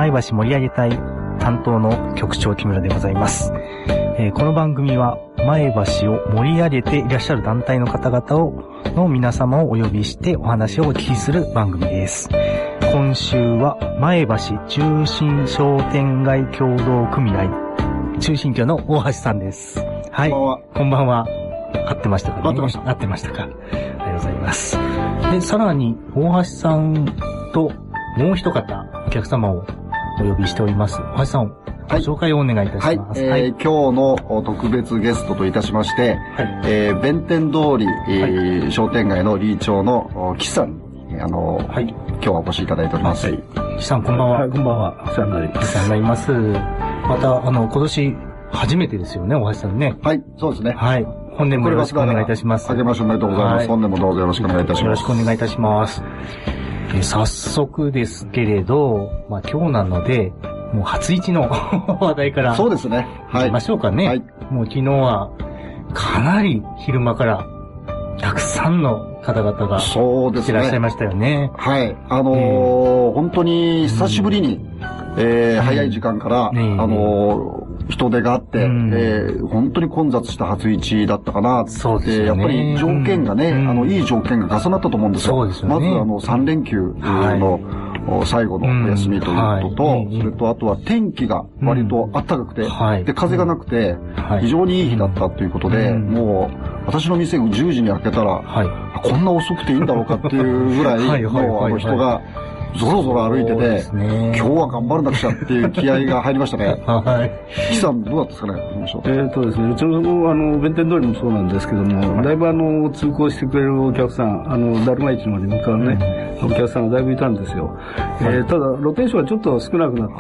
前橋盛り上げ隊担当の局長木村でございます。この番組は前橋を盛り上げていらっしゃる団体の方々の皆様をお呼びしてお話をお聞きする番組です。今週は前橋中心商店街協同組合中心協の大橋さんです。はい。こんばんは。合ってましたかね。合ってましたか。ありがとうございます。で、さらに大橋さんともう一方お客様をお呼びしております。大橋さん、ご紹介をお願いいたします。 今日の特別ゲストといたしまして、弁天通り、商店街の理事長の岸さんに、今日はお越しいただいております。 岸さん、こんばんは。 こんばんは。お世話になります。 お世話になります。また、今年、初めてですよね、大橋さんね。 はい、そうですね。 はい。本年もよろしくお願いいたします。 あけましておめでとうございます。本年もどうぞよろしくお願いいたします。 よろしくお願いいたします。早速ですけれど、今日なので、もう初一の話題から。 そうですね。 行きましょうかね。はい。もう昨日は、かなり昼間から、たくさんの方々が、 そうですね。 いらっしゃいましたよね。 はい。本当に久しぶりに、早い時間から、人手があって、本当に混雑した初市だったかなって、 そうですね、 やっぱり条件がね、いい条件が重なったと思うんですよ。 そうですよね。まず3連休の、最後のお休みということと、それとあとは天気が割と暖かくて、で、風がなくて、非常にいい日だったということで、もう、私の店10時に開けたら、こんな遅くていいんだろうかっていうぐらい、もう人が、ぞろぞろ歩いてて、今日は頑張らなくちゃっていう気合が入りましたね。はい。岸さん、どうだったですかね、 ですね、うちの、弁天通りもそうなんですけども、だいぶ通行してくれるお客さん、だるま市まで向かうね、お客さんがだいぶいたんですよ。ただ、露天商はちょっと少なくなって、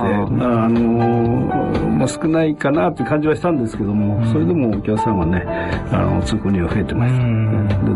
少ないかなって感じはしたんですけども、それでもお客さんはね、通行には増えてました。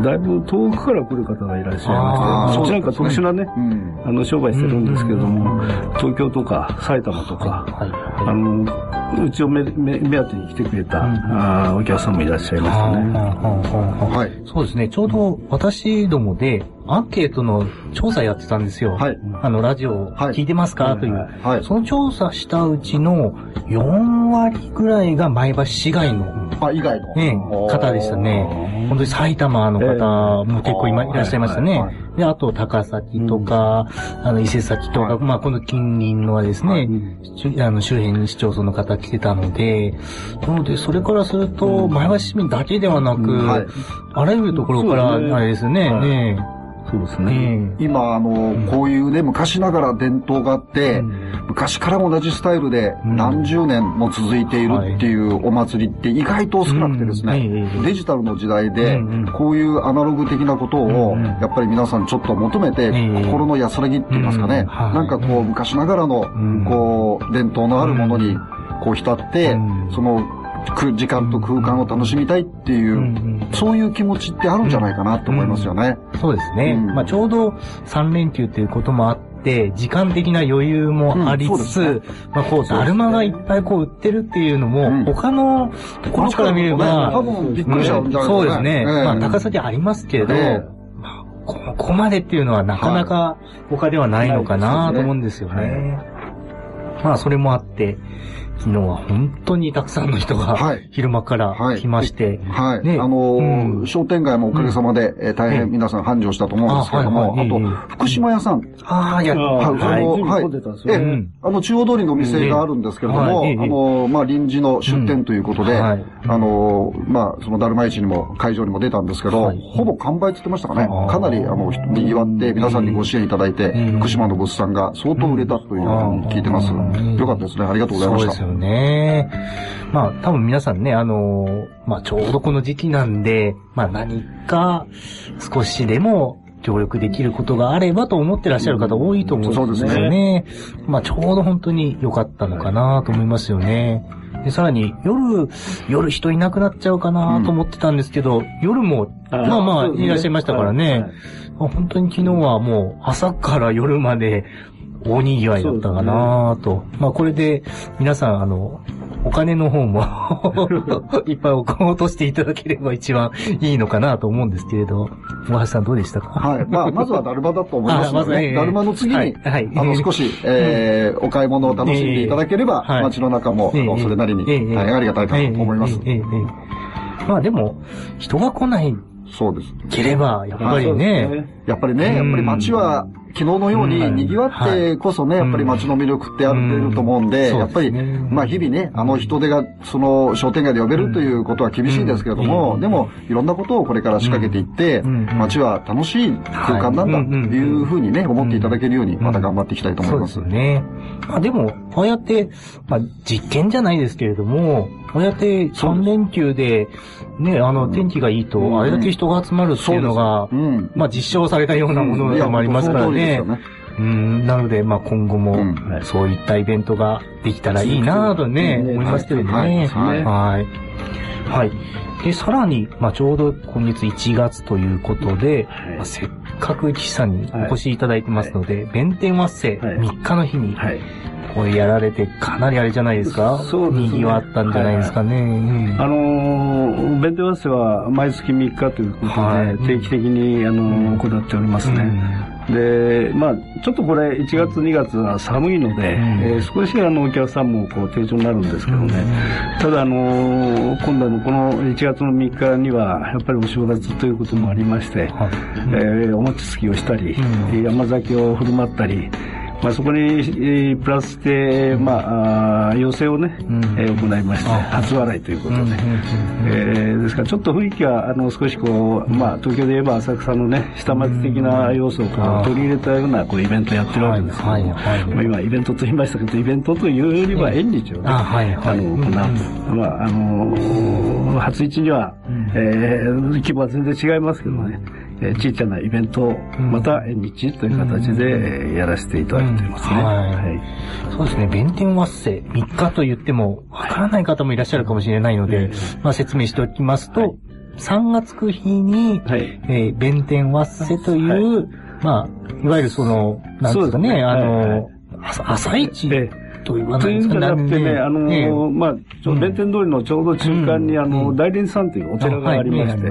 だいぶ遠くから来る方がいらっしゃいまして、そっちなんか特殊なね、商売してるんですけども、東京とか埼玉とか、うちを目当てに来てくれたお客さんもいらっしゃいましたね。 はい。そうですね。ちょうど私どもでアンケートの調査やってたんですよ。はい。ラジオ聞いてますかという。はい。その調査したうちの4割ぐらいが前橋市外の。 以外の。 方でしたね。本当に埼玉の方も結構いらっしゃいましたね。で、あと高崎とか、伊勢崎とか、この近隣のはですね、周辺に市町村の方来てたので、なので、それからすると、前橋市民だけではなく、あらゆるところから、あれですね、 そうですね。 今、こういうね、昔ながら伝統があって、昔から同じスタイルで何十年も続いているっていうお祭りって意外と少なくてですね、デジタルの時代で、こういうアナログ的なことを、やっぱり皆さんちょっと求めて、心の安らぎって言いますかね、なんかこう、昔ながらの、こう、伝統のあるものに、こう、浸って、その、時間と空間を楽しみたいっていう、そういう気持ちってあるんじゃないかなと思いますよね。 そうですね。ちょうど3連休ということもあって、時間的な余裕もありつつ、だるまがいっぱい売ってるっていうのも、他のところから見れば、 多分びっくりしちゃうんじゃないですかね。 そうですね。高崎ありますけれど、ここまでっていうのはなかなか他ではないのかなと思うんですよね。それもあって、昨日は本当にたくさんの人が昼間から来まして、 商店街もおかげさまで大変皆さん繁盛したと思うんですけれども、あと、福島屋さん。中央通りのお店があるんですけれども、臨時の出店ということで、そのだるま市にも会場にも出たんですけど、ほぼ完売って言ってましたかね。かなり賑わって皆さんにご支援いただいて、福島の物産が相当売れたというふうに聞いてます。よかったですね。ありがとうございました。 そうですよね。多分皆さんね、ちょうどこの時期なんで、何か少しでも協力できることがあればと思ってらっしゃる方多いと思うんですよね。ちょうど本当に良かったのかなと思いますよね。で、さらに夜人いなくなっちゃうかなと思ってたんですけど、夜も、いらっしゃいましたからね。本当に昨日はもう朝から夜まで大賑わいだったかなと。これで皆さんお金の方もいっぱい落としていただければ一番いいのかなと思うんですけれど、大橋さんどうでしたか？ はい。まずはだるまだと思いますので、ね、だるまの次に、少し、お買い物を楽しんでいただければ、街の中も、それなりに、大変ありがたいかと思います。 まあでも、人が来ない。 そうです。 ければ、やっぱりね。 やっぱり街は、昨日のように賑わってこそね、やっぱり街の魅力ってあると思うんで、やっぱり、まあ日々ね、人手がその商店街で呼べるということは厳しいですけれども、でもいろんなことをこれから仕掛けていって、街は楽しい空間なんだというふうにね、思っていただけるように、また頑張っていきたいと思います。 そうですね。まあでも、こうやって、まあ実験じゃないですけれども、こうやって3連休で、ね、天気がいいと、あれだけ人が集まるっていうのが、まあ実証されたようなものでもありますからね。なので、まあ今後も、そういったイベントができたらいいなぁとね、思いますけどね。はい。で、さらに、まあちょうど今月1月ということで、せっかく岸さんにお越しいただいてますので、弁天ワッセ3日の日に、これやられてかなりあれじゃないですか？そうですね。賑わったんじゃないですかね。 弁天ワッセは毎月3日ということで、定期的に行っておりますね。で、まあちょっとこれ1月2月は寒いので、少しお客さんも低調になるんですけどね。ただ今度のこの1月の3日にはやっぱりお正月ということもありまして、お餅つきをしたり、山酒を振る舞ったり、まあそこにプラスしてまあ要請をね、行いまして初笑いということで、ですからちょっと雰囲気は少しまあ東京で言えば浅草のね下町的な要素を取り入れたようなイベントをやってるわけですけども、まあ今イベントと言いましたけどイベントというよりは縁日をね行うと、まあ初市には規模は全然違いますけどね。小さなイベントをまた縁日という形でやらせていただいていますね。 そうですね。弁天ワッセ3日と言ってもわからない方もいらっしゃるかもしれないので、まあ説明しておきますと、3月9日に弁天ワッセという、まあいわゆるなんですかね、朝市というじゃなくてね、まあ、弁天通りのちょうど中間に、大輪山というお寺がありまして、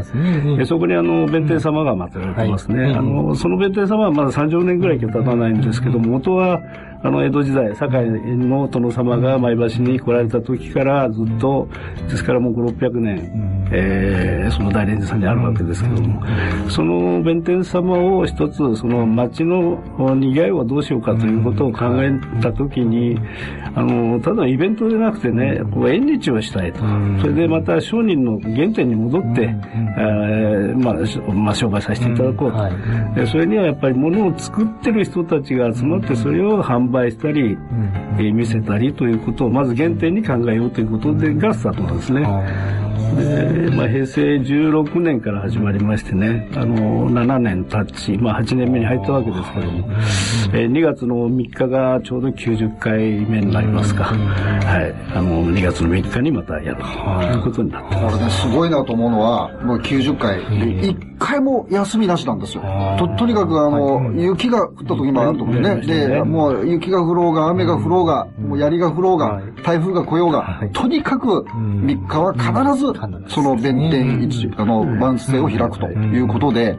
そこに弁天様が祀られてますね。その弁天様はまだ30年ぐらいしか経たないんですけども、元は、江戸時代、堺の殿様が前橋に来られた時からずっと、ですからもう5、600年、その大蓮寺さんにあるわけですけども、その弁天様を一つ、その町の賑わいをどうしようかということを考えた時に、ただイベントでなくてね、縁日をしたいと。それでまた商人の原点に戻って、まあ商売させていただこうと。それにはやっぱり物を作ってる人たちが集まって、それを販売したり、見せたりということをまず原点に考えようということでがスタートなんですね。で、まあ、平成16年から始まりましてね、7年経ち、まあ8年目に入ったわけですけども、2月の3日がちょうど90回目になりますか。はい。2月の3日にまたやるということになってます。 これね、すごいなと思うのは、もう90回、1回も休みなしなんですよ。とにかく雪が降った時もあると思うね。で、もう雪が降ろうが、雨が降ろうが、もう槍が降ろうが、台風が来ようが、とにかく3日は必ず、その弁天万世を開くということで、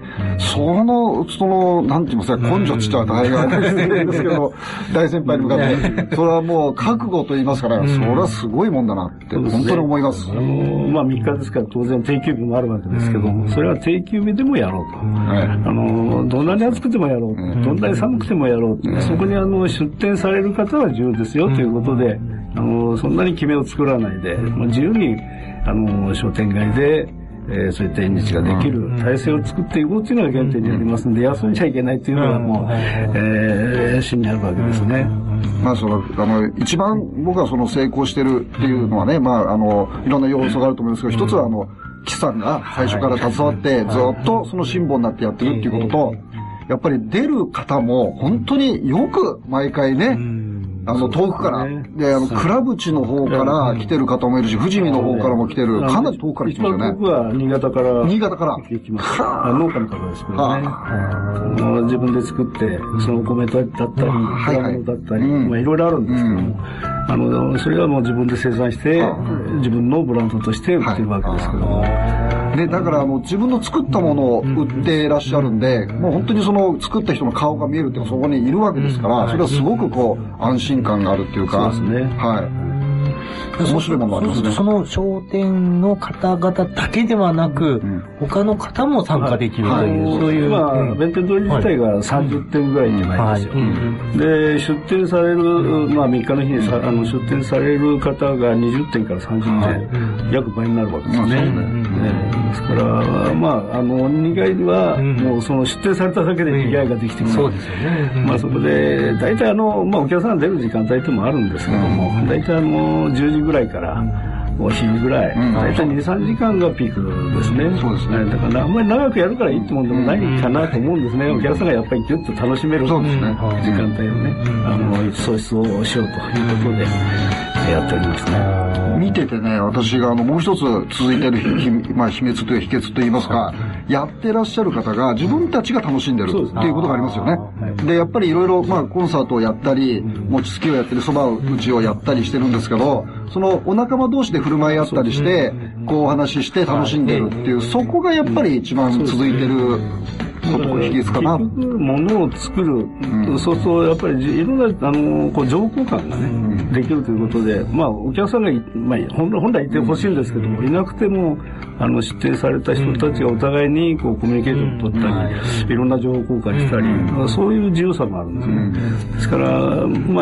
なんて言いますか、根性ちっちゃい大変なんですけど、大先輩に向かって、それはもう覚悟と言いますから、それはすごいもんだなって、本当に思います。 まあ3日ですから当然定休日もあるわけですけども、それは定休日でもやろうと。どんなに暑くてもやろう。どんなに寒くてもやろう。そこに出店される方は自由ですよということで、そんなに決めを作らないで、自由に、商店街で、そういった縁日ができる体制を作っていこうというのが原点にありますので、休んじゃいけないというのがもう、芯にあるわけですね。 まあ一番僕は成功してるっていうのはね、まあいろんな要素があると思いますけど、一つは岸さんが最初から携わってずっとその辛抱になってやってるっていうことと、やっぱり出る方も本当によく毎回ね、遠くから、で、倉淵の方から来てる方もいるし、富士見の方からも来てる、かなり遠くから来てますよね。 僕は新潟から。 新潟から。 来ます。農家の方ですけどね。自分で作って、そのお米だったり、果物だったり、まあいろいろあるんですけども、 それはもう自分で生産して、自分のブランドとして売ってるわけですけども。 で、だから自分の作ったものを売ってらっしゃるんで、もう本当にその作った人の顔が見えるっていうのはそこにいるわけですから、それはすごく安心感があるっていうか。 そうですね。 はい。面白いものがありますね。 その商店の方々だけではなく、他の方も参加できるという、そういう。 今、弁天通り自体が30店ぐらいじゃないですよ。で、出店される、3日の日に出店される方が20店から30店、約倍になるわけですね。ですから、2階は、もうその出店されただけで賑わいができてくる。 そうですよね。 そこで、大体お客さん出る時間帯ってもあるんですけども、大体10時ぐらいからお昼ぐらい、大体2、3時間がピークですね。 そうですね。 だからあんまり長くやるからいいってもんでもないかなと思うんですね。お客さんがやっぱりギュッと楽しめる時間帯をね、創出をしようということでやっておりますね。 見ててね、私がもう一つ続いてる秘密という秘訣といいますか、やってらっしゃる方が自分たちが楽しんでるっていうことがありますよね。で、やっぱりいろいろコンサートをやったり、餅つきをやったり、蕎麦打ちをやったりしてるんですけど、そのお仲間同士で振る舞い合ったりして、お話しして楽しんでるっていう、そこがやっぱり一番続いてる秘訣かな。 結局、物を作る、そうすると、やっぱりいろんな、情報感がね、できるということで、お客さんが、本来いてほしいんですけども、いなくても、出展された人たちがお互いに、コミュニケーションを取ったり、いろんな情報交換したり、そういう自由さもあるんですね。ですから、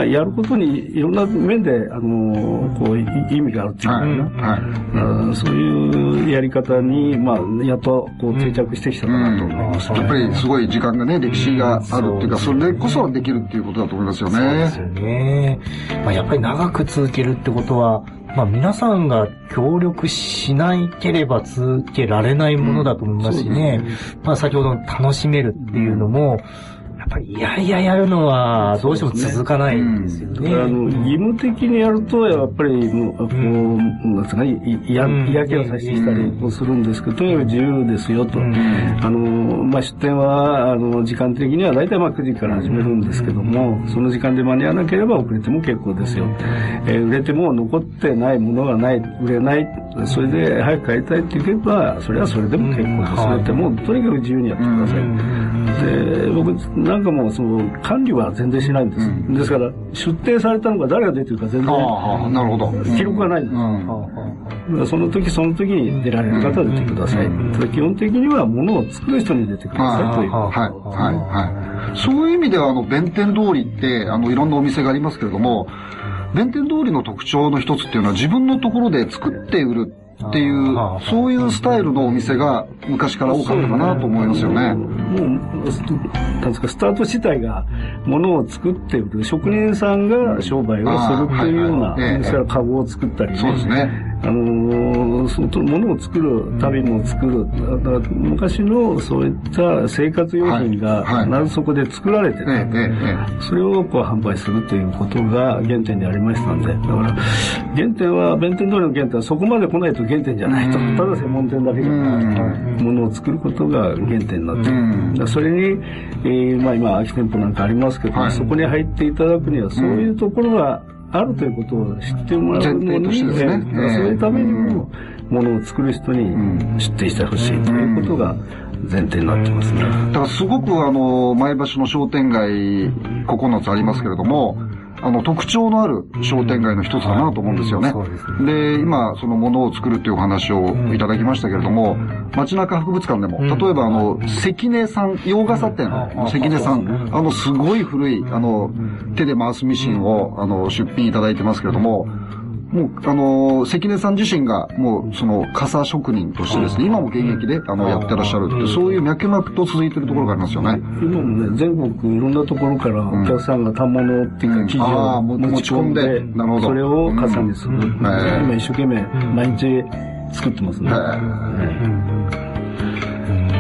やることにいろんな面で、意味があるっていうかな、そういうやり方に、やっと、定着してきたかなと思います。 やっぱりすごい時間がね、歴史があるっていうか、それこそできるっていうことだと思いますよね。 そうですよね。やっぱり長く続けるってことは、皆さんが協力しないければ続けられないものだと思いますしね。先ほどの楽しめるっていうのも、やっぱりやるのはどうしても続かないんですよね。 義務的にやると、やっぱりなんですかね、嫌気をさせてきたりするんですけど、とにかく自由ですよと。出店は、時間的には大体9時から始めるんですけども、その時間で間に合わなければ遅れても結構ですよ。売れても残ってないものがない、売れない、それで早く帰りたいって言えば、それはそれでも結構です。それってもうとにかく自由にやってください。で、僕なんかもう管理は全然しないんです。ですから、出店されたのが誰が出てるか全然、 なるほど。 記録がないんです。その時その時に出られる方は出てください。ただ基本的には物を作る人に出てくださいという。 そういう意味では、弁天通りって、いろんなお店がありますけれども、弁天通りの特徴の一つっていうのは自分のところで作って売るっていう、そういうスタイルのお店が昔から多かったかなと思いますよね。 なんですか、スタート自体が物を作って売る、職人さんが商売をするっていうような、ですからカゴを作ったりね。 そうですね。 物を作る、旅も作る、だから昔のそういった生活用品が必ずそこで作られてて、それを販売するということが原点にありましたんで、だから原点は、弁天通りの原点はそこまで来ないと原点じゃないと、ただ専門店だけじゃない、物を作ることが原点になっている。それに、今空き店舗なんかありますけど、そこに入っていただくにはそういうところがあるということを知ってもらうのに、そういうためにも物を作る人に出店してほしいということが前提になってますね。 だからすごく前橋の商店街9つありますけれども、特徴のある商店街の一つだなと思うんですよね。で、今、そのものを作るっていうお話をいただきましたけれども、街中博物館でも、例えば関根さん、洋傘店の関根さん、すごい古い、手で回すミシンを、出品いただいてますけれども、もう、関根さん自身が、もう、傘職人としてですね、今も現役で、やってらっしゃるって、そういう脈々と続いてるところがありますよね。 今もね、全国いろんなところからお客さんが反物っていうか、生地を持ち込んで、それを傘にする。今一生懸命、毎日作ってますね。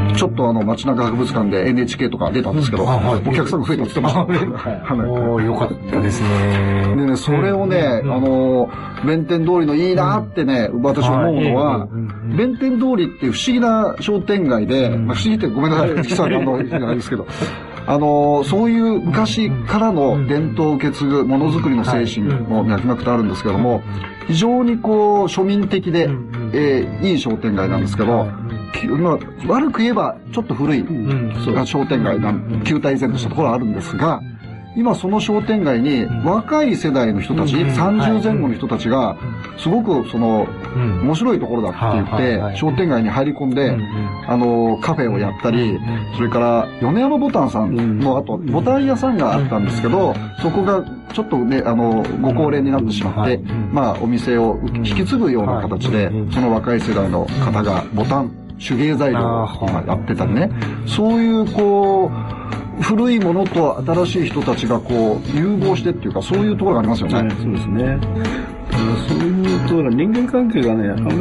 ちょっと街中博物館で NHK とか出たんですけど、お客さんが増えたって言ってました。 よかったですね。 でね、それをね、弁天通りのいいなってね、私思うのは、弁天通りっていう不思議な商店街で、不思議ってごめんなさい、実はあれですけど、そういう昔からの伝統を受け継ぐものづくりの精神も脈々とあるんですけども、非常に庶民的で、いい商店街なんですけど、悪く言えばちょっと古い商店街旧態依然としたところがあるんですが、今その商店街に若い世代の人たち、30前後の人たちが、すごく面白いところだって言って、商店街に入り込んで、カフェをやったり、それから米山ボタンさんの後、ボタン屋さんがあったんですけど、そこがちょっとね、ご高齢になってしまって、お店を引き継ぐような形で、その若い世代の方がボタン、手芸材料を今やってたりね、そういう古いものと新しい人たちが融合してっていうか、そういうところがありますよね。 そうですね。そういうところ、人間関係がね、あんまり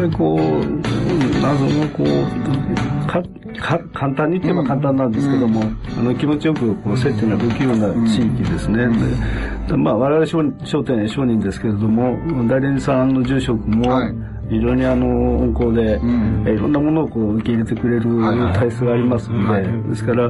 簡単に言えば簡単なんですけども、気持ちよく接点ができるような地域ですね。我々商店商人ですけれども、大連さんの住職も、非常に温厚で、いろんなものを受け入れてくれる体質がありますので、ですから、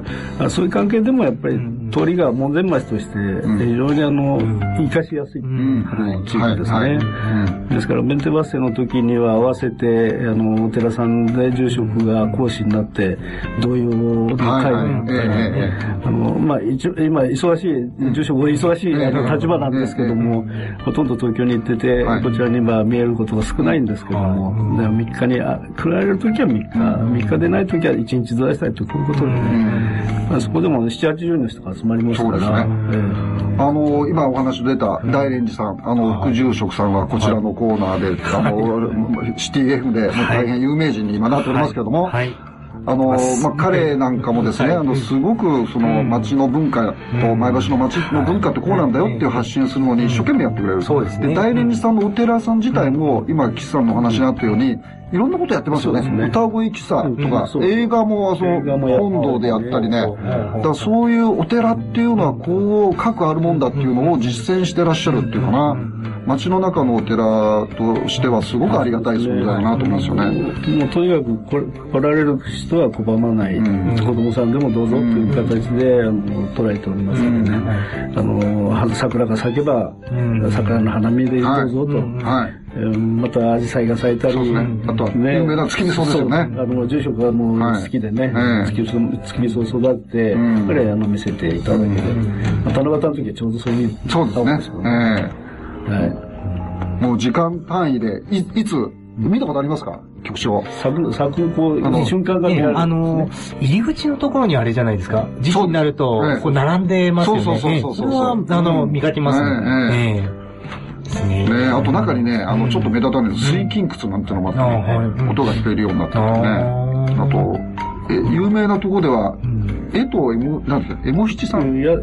そういう関係でもやっぱり通りが門前町として非常に活かしやすい地域ですね。ですから、弁天バス停の時には合わせて、お寺さんで住職が講師になって、同様の会をやったり、今、忙しい、住職が忙しい立場なんですけども、ほとんど東京に行ってて、こちらに見えることが少ないんですけども、3日に来られるときは3日でないときは1日ずらしたいと、こういうことでね、そこでも7、80人の人が集まりますから。そうですね。 今お話出た大連寺さん、副住職さんはこちらのコーナーで、シティ F で大変有名人に今なっておりますけども、彼なんかもですね、すごく町の文化と前橋の町の文化ってこうなんだよっていう発信するのに一生懸命やってくれる。 そうですね。 で、大連寺さんのお寺さん自体も、今、岸さんのお話にあったように、いろんなことやってますよね。歌声喫茶とか、映画も本堂でやったりね。だからそういうお寺っていうのは、各あるもんだっていうのを実践してらっしゃるっていうかな。町の中のお寺としてはすごくありがたい存在だなと思いますよね。 もうとにかく来られる人は拒まない、子供さんでもどうぞという形で捉えておりますのでね。桜が咲けば、桜の花見でどうぞと。また紫陽花が咲いたり、 あとは有名な月見草ですよね。 住職がもう好きでね、月見草を育てて、これ見せていただけで、七夕の時はちょうどそういう。 そうですね。もう時間単位で、いつ、見たことありますか局長。 咲く瞬間が見られる。 入り口のところにあれじゃないですか。時期になると、並んでますよね。それは、見かけますね。 あと中にね、ちょっと目立たない水金窟なんてのもあってね、音が聞こえるようになってますね。あと、有名なところでは、なんてエモ七さん。 志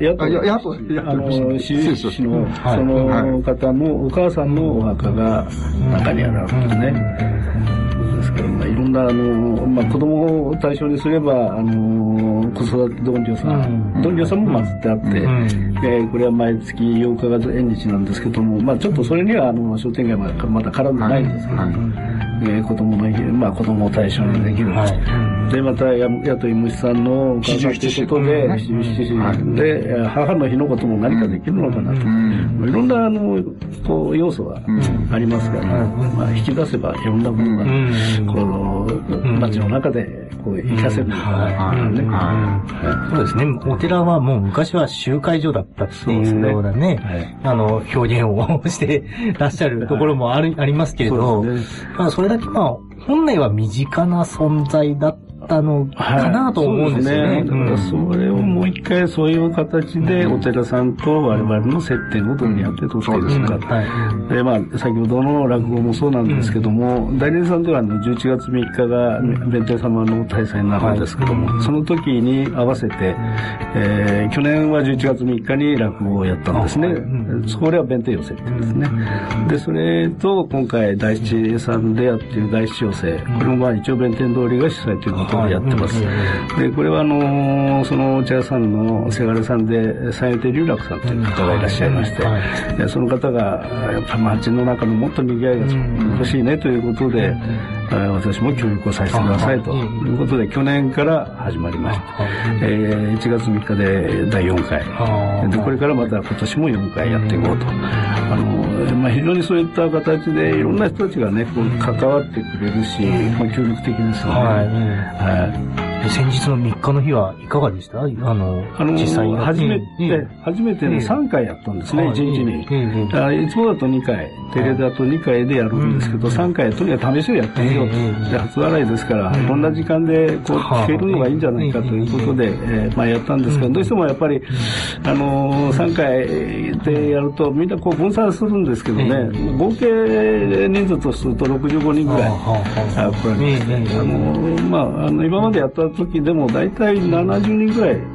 布志の、その方のお母さんのお墓が中にあるわけですね。ですから、いろんな、子供を対象にすれば、子育て道場さん、道場さんも祀ってあって、これは毎月8日が縁日なんですけども、ちょっとそれには、商店街まだ絡んでないんですけど、子供の日、子供を対象にできる。で、また、雇い主さんのお母さんということで、七時で、母の日のことも何かできるのかなと。いろんな、要素がありますから、引き出せばいろんなものが、街の中で、活かせるのかな。 そうですね。お寺はもう昔は集会所だったっていうようなね、表現をしてらっしゃるところもありますけれど、それだけ本来は身近な存在だったのかなと思うんですよね。 それをもう一回そういう形でお寺さんと我々の接点をどうやって取っていくか。で、先ほどの落語もそうなんですけども、大連さんでは11月3日が弁天様の大祭になるんですけども、その時に合わせて、去年は11月3日に落語をやったんですね。それは弁天寄せって言うんですね。で、それと今回大七さんでやっている大七寄せ、これも一応弁天通りが主催ということことでやってます。で、これはそのお茶屋さんのせがれさんで、三遊亭龍楽さんという方がいらっしゃいまして、その方が、やっぱり町の中のもっと賑わいが欲しいねということで、私も協力をさせてくださいということで、去年から始まりました。1月3日で第4回。で、これからまた今年も4回やっていこうと。非常にそういった形でいろんな人たちがね、こう関わってくれるし、協力的ですよね。 先日の3日の日はいかがでした？実際に。 初めてね、3回やったんですね、1日に。いつもだと2回、テレだと2回でやるんですけど、3回とにかく試しをやってみようと。で、初笑いですから、こんな時間でこう聞けるのがいいんじゃないかということで、やったんですけど、どうしてもやっぱり、3回でやるとみんなこう分散するんですけどね、合計人数とすると65人ぐらい来られて、今までやった時でも大体70人ぐらい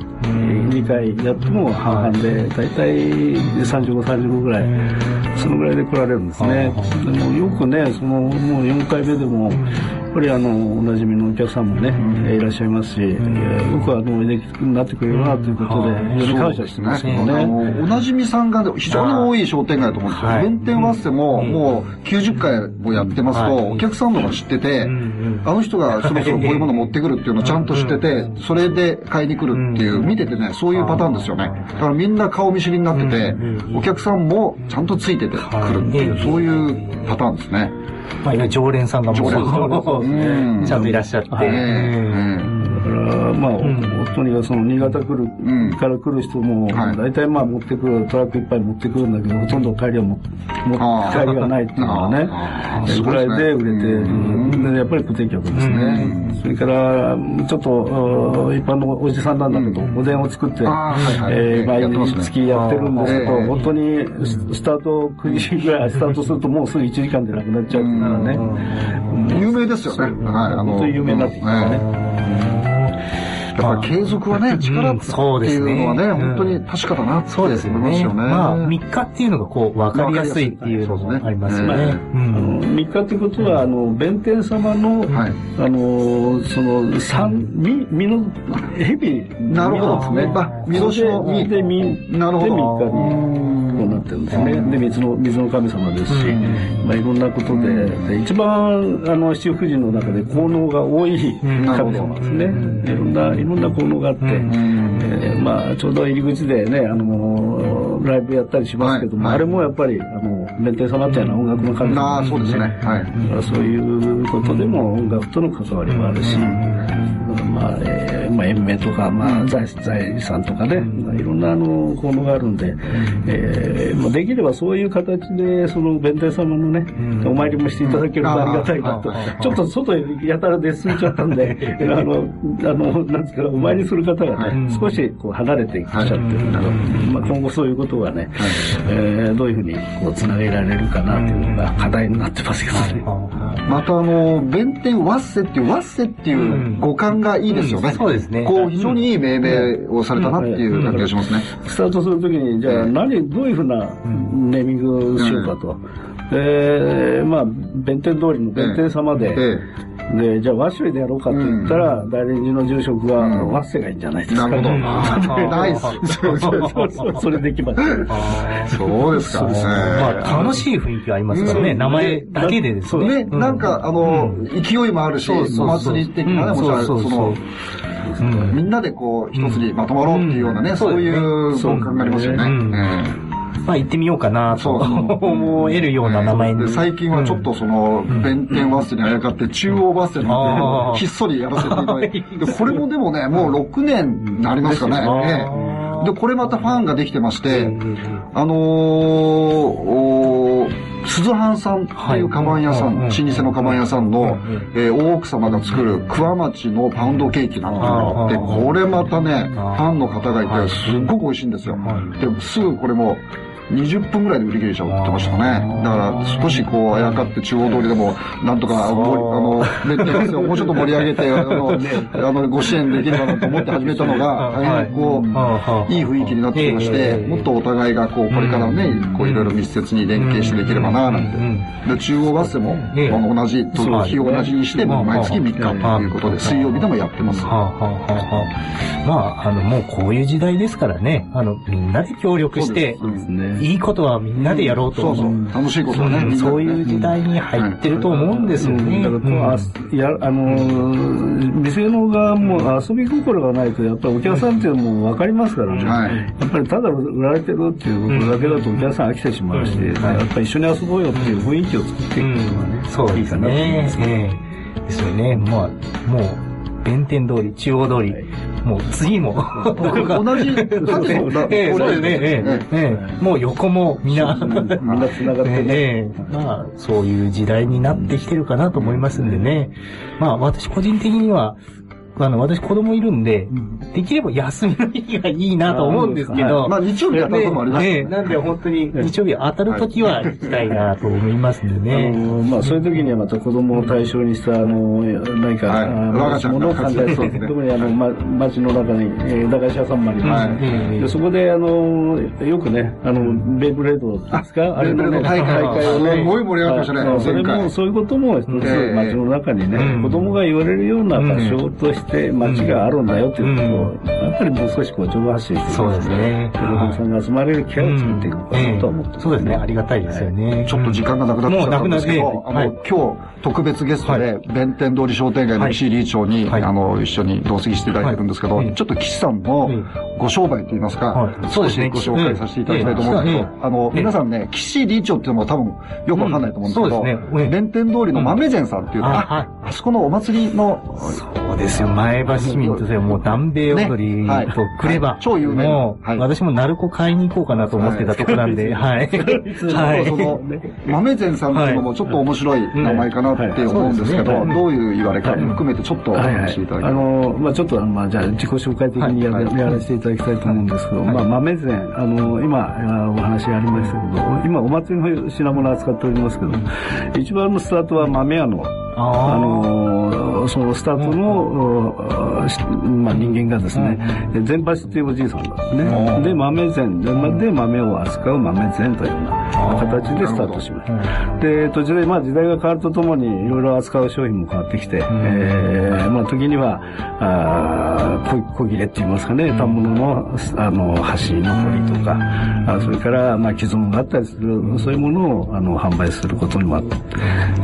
2回やっても半々で大体35、35ぐらいそのぐらいで来られるんですね。でもよくね、もう4回目でもやっぱりおなじみのお客さんもね、いらっしゃいますし、よくおいでになってくれるなということで非常に感謝してますけどね。 おなじみさんが非常に多い商店街だと思うんですよ。弁天ワッセももう90回もやってますと、お客さんのが知ってて、あの人がそろそろこういうもの持ってくるっていうのをちゃんと知ってて、それで買いに来るっていう、見ててね、そういうパターンですよね。だからみんな顔見知りになってて、お客さんもちゃんとついてて来るっていう、そういうパターンですね。 常連さんがもうちゃんといらっしゃって。 だから本当にその新潟から来る人も大体持ってくるトラックいっぱい持ってくるんだけど、ほとんど帰りがないっていうのはね、ぐらいで売れてる。やっぱり固定客ですね。それからちょっと一般のおじさんなんだけど、おでんを作って毎月やってるんですけど、本当にスタート9時ぐらいスタートするともうすぐ1時間でなくなっちゃうからね。 有名ですよね。 本当に有名になってきたね。 やっぱり継続はね、力っていうのはね、本当に確かだなって思いますよね。 3日っていうのがこう、わかりやすいっていうのもありますよね。 3日ってことは、弁天様の、その、身の、蛇。 なるほどですね。身のしの身でなるほど。 で3日に、こうなってるんですね。で、水の神様ですし、いろんなことで、一番、七福神の中で効能が多い神様ですね。いろんな効能があって、ちょうど入り口でね、ライブやったりしますけども、あれもやっぱり、弁天様っていうのは音楽の神様そうですね。 そういうことでも音楽との関わりもあるし、延命とか、財産とかね、いろんな効能があるんで、できればそういう形で、その弁天様のね、お参りもしていただけるとありがたいなと。ちょっと外へやたら出過ぎちゃったんで、なんですか、お参りする方がね、少しこう離れてきちゃってるんだろう。今後そういうことはね、どういうふうにこう繋げられるかなっていうのが課題になってますけどね。 また弁天ワッセっていう語感がいいですよね。 そうですね。 こう非常にいい命名をされたなっていう感じがしますね。 スタートするときに、じゃあどういうふうなネーミングをしようかと。弁天通りの弁天様で、じゃあ、和紙でやろうかって言ったら、大連寺の住職は、和紙がいいんじゃないですか。 なるほど。ナイス。 それできました。 そうですか。 楽しい雰囲気がありますからね、名前だけでですね。 なんか、勢いもあるし、お祭り的なね、もちろん、みんなでこう、一つにまとまろうっていうようなね、そういう考えありますよね。 行ってみようかなと思えるような名前に。 最近はちょっと弁天ワッセにあやかって中央ワッセなんて、ひっそりやらせていただいて。これもでもね、もう6年になりますかね。で、これまたファンができてまして、鈴藩さんっていうカバン屋さん、老舗のカバン屋さんの、大奥様が作る桑町のパウンドケーキなんていうのがあって、これまたね、ファンの方がいて、すっごく美味しいんですよ。で、すぐこれも、 20分ぐらいで売り切れちゃうって言ってましたね。だから少しこう、あやかって中央通りでも、なんとか、メッテラスをもうちょっと盛り上げて、ご支援できればなと思って始めたのが、大変こう、いい雰囲気になってきまして、もっとお互いがこう、これからね、こういろいろ密接に連携してできればな、なんて。で、中央バスでも、同じ、日を同じにして、毎月3日ということで、水曜日でもやってます。 まあ、もうこういう時代ですからね、みんなで協力して、いいことはみんなでやろうと。 楽しいことはね。 そういう時代に入ってると思うんですよね。 だから店の側も遊び心がないと、やっぱりお客さんっていうのも分かりますからね。やっぱりただ売られてるっていうことだけだとお客さん飽きてしまうし、やっぱり一緒に遊ぼうよっていう雰囲気を作っていくのがね、 そういいかなと思いますね。ですよね。もう、弁天通り、中央通り、もう次も、 同じ縦のそうですね。もう横もみんな繋がってね。 まあ、そういう時代になってきてるかなと思いますんでね。まあ、私個人的には、私子供いるんで、できれば休みの日がいいなと思うんですけど。 まあ日曜日当たることもありますね。 なんで本当に日曜日当たるときは行きたいなと思いますんでね。 まあそういう時にはまた子供を対象にした、何か、ものを考えて、特に街の中に、駄菓子屋さんもありますで、そこでよくね、ベイブレードですかあれのね、大会をね。 すごい盛り上がってましたね。 それも、そういうことも一つ街の中にね、子供が言われるような場所として、街があるんだよっていうことを、やっぱりもう少し情報発信していく。 そうですね。 子供さんが集まれる機会を作っていくかなと思って。 そうですね。ありがたいですよね。 ちょっと時間がなくなってきたんですけど、今日特別ゲストで、弁天通り商店街の岸理事長に、一緒に同席していただいてるんですけど、ちょっと岸さんのご商売といいますか、少しご紹介させていただきたいと思うんですけど、皆さんね、岸理事長っていうのも多分よくわかんないと思うんですけど、弁天通りの豆膳さんっていうのは、あそこのお祭りの、 そうですよ、前橋市民としてはもう南米踊りとくれば、 超有名。 もう、私も鳴子買いに行こうかなと思ってたとこなんで、はい。 その、豆膳さんっていうのもちょっと面白い名前かなって思うんですけど、どういう言われかも含めてちょっとお話しいただきます。 ちょっと、じゃあ自己紹介的にやらせていただきたいと思うんですけど、豆膳、今、お話ありましたけど、今お祭りの品物扱っておりますけど、一番のスタートは豆屋の、そのスタートの、人間がですね、善橋っていうおじいさんなんですね。で、豆膳で豆を扱う豆膳というような形でスタートしました。で、途中で時代が変わるとともにいろいろ扱う商品も変わってきて、時には、小切れって言いますかね、反物の箸の彫りとか、それから既存があったりする、そういうものを販売することにもあって、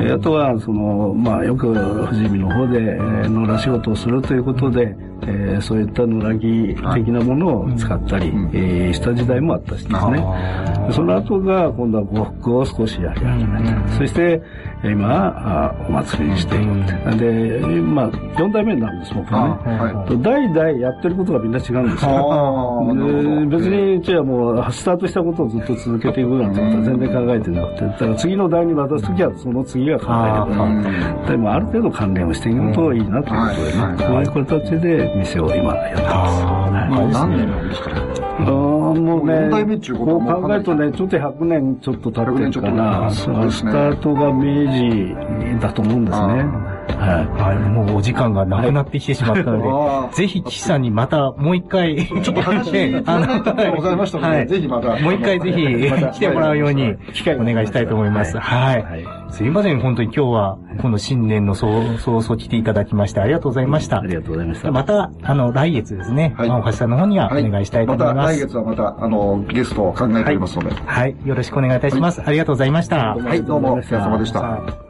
あとはよく富士見の方で野良仕事をするということで、そういった野良着的なものを使ったり、した時代もあったしですね。その後が今度は呉服を少しやり始めた。そして今お祭りにしている。で、4代目になるんです、僕はね。代々やってることがみんな違うんですよ。別に、じゃあもうスタートしたことをずっと続けていくなんてことは全然考えてなくて、だから次の代に渡すときはその次が考えてくる。でもある程度関連をしていくといいなということでね、そういう形で店を今やってます。 何年なんですかね。 もうね、 4代目っていうことも考えるとね、ちょっと100年ちょっと経ってるかな。スタートが明治だと思うんですね。 はい。もうお時間がなくなってきてしまったので、ぜひ岸さんにまたもう一回、 ちょっと話してございましたので、ぜひまた。 もう一回ぜひ来てもらうようにお願いしたいと思います。はい。すいません、本当に今日は、この新年の早々来ていただきましてありがとうございました。 ありがとうございました。 また、来月ですね、大橋さんの方にはお願いしたいと思います。 また来月はまた、ゲストを考えておりますので。 はい。よろしくお願いいたします。ありがとうございました。 はい、どうも、お疲れ様でした。